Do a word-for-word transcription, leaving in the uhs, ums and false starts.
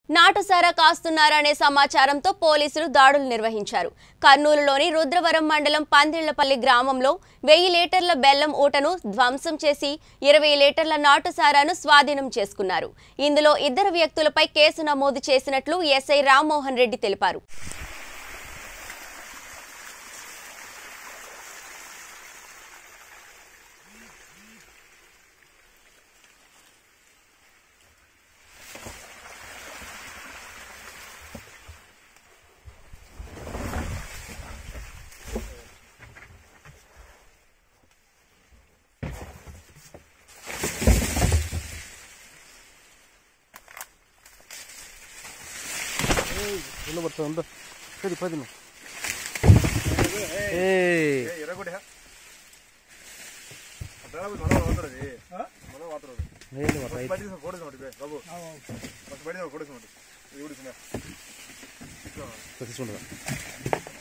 నాటుసారా కాస్తున్నారనే సమాచారంతో పోలీసులు దాడులు నిర్వహించారు. కర్నూలులోని రుద్రవరం మండలం పందిళ్లపల్లి గ్రామంలో వెయ్యి లీటర్ల బెల్లం ఊటను ధ్వంసం చేసి ఇరవై లీటర్ల నాటుసారాను స్వాధీనం చేసుకున్నారు. ఇందులో ఇద్దరు వ్యక్తులపై కేసు నమోదు చేసినట్లు ఎస్ఐ రామ్మోహన్ రెడ్డి తెలిపారు. Ini betul betul. Jadi apa ini? Eh. Eh, ira kodi ha. Adara bi mana water di? Ha? Mana water di? Ini water. Badi se kodi se mati be, babu. Ha. Bas badi se kodi se mati. Ini udi suna. Kodi suna.